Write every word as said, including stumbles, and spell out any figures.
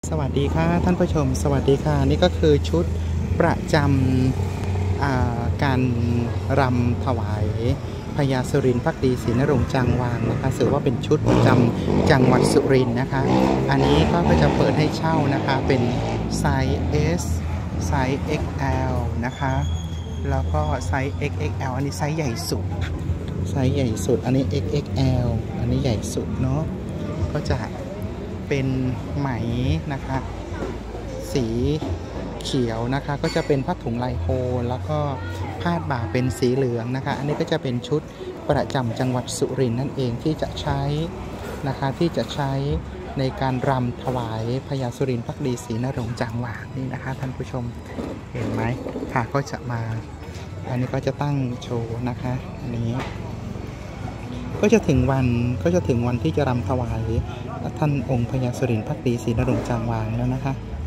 สวัสดีค่ะท่านผู้ชมสวัสดีค่ะนี่ก็คือชุดประจำการรำถวายพญาสุรินทร์ภักดีศรีนรงค์จางวางนะคะถือว่าเป็นชุดประจำจังหวัดสุรินทร์นะคะอันนี้ก็จะเปิดให้เช่านะคะเป็นไซส์ S ไซส์ เอ็กซ์ แอล นะคะแล้วก็ไซส์ เอ็กซ์ เอ็กซ์ แอล อันนี้ไซส์ใหญ่สุดไซส์ใหญ่สุดอันนี้ เอ็กซ์ เอ็กซ์ แอล อันนี้ใหญ่สุดเนาะก็จะเป็นไหมนะคะสีเขียวนะคะก็จะเป็นผ้าถุงลายโฮแล้วก็พาดบ่าเป็นสีเหลืองนะคะอันนี้ก็จะเป็นชุดประจำจังหวัดสุรินทร์นั่นเองที่จะใช้นะคะที่จะใช้ในการรำถวายพญาสุรินทร์ภักดีศรีนรงค์จางวางนี่นะคะท่านผู้ชมเห็นไหมค่ะก็จะมาอันนี้ก็จะตั้งโชว์นะคะอันนี้ก็จะถึงวันก็จะถึงวันที่จะรำถวายท่านองค์พญาสุรินทร์ภักดีศรีนรงค์จางวางแล้วนะคะ